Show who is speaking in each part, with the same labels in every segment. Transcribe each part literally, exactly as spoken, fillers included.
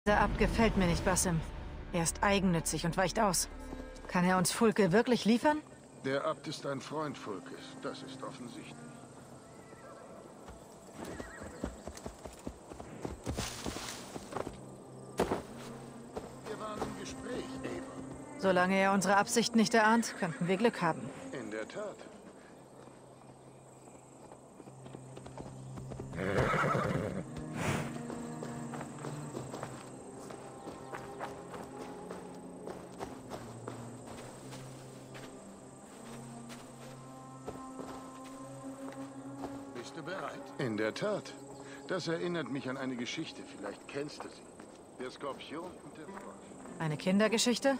Speaker 1: Der Abt gefällt mir nicht, Basim. Er ist eigennützig und weicht aus. Kann er uns Fulke wirklich liefern?
Speaker 2: Der Abt ist ein Freund Fulkes, das ist offensichtlich. Wir waren im Gespräch, Ava.
Speaker 1: Solange er unsere Absichten nicht erahnt, könnten wir Glück haben.
Speaker 2: In der Tat. Bist du bereit? In der Tat. Das erinnert mich an eine Geschichte. Vielleicht kennst du sie. Der Skorpion und der Frosch.
Speaker 1: Eine Kindergeschichte?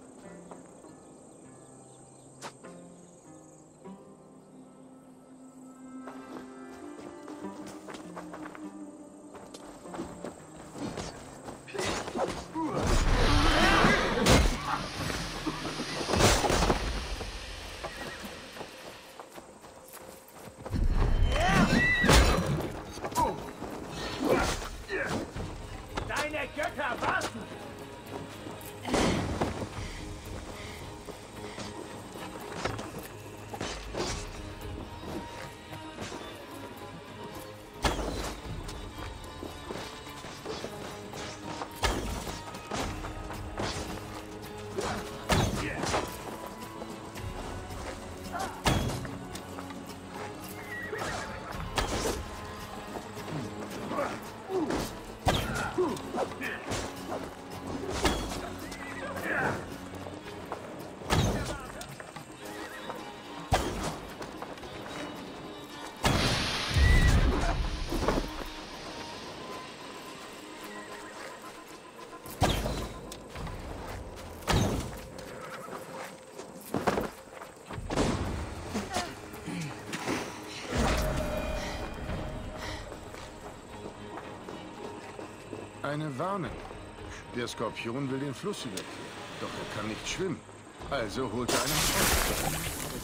Speaker 3: Deine Götter warten!
Speaker 2: Eine Warnung. Der Skorpion will den Fluss überqueren. Doch er kann nicht schwimmen. Also holt er einen Freund.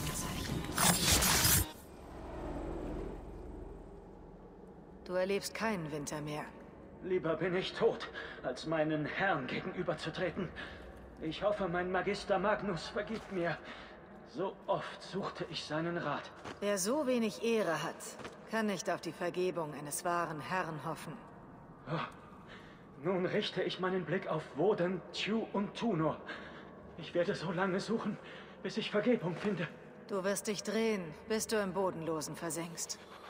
Speaker 1: Du erlebst keinen Winter mehr.
Speaker 3: Lieber bin ich tot, als meinen Herrn gegenüberzutreten. Ich hoffe, mein Magister Magnus vergibt mir. So oft suchte ich seinen Rat.
Speaker 1: Wer so wenig Ehre hat, kann nicht auf die Vergebung eines wahren Herrn hoffen.
Speaker 3: Oh. Nun richte ich meinen Blick auf Woden, Tew und Tunor. Ich werde so lange suchen, bis ich Vergebung finde.
Speaker 1: Du wirst dich drehen, bis du im Bodenlosen versenkst.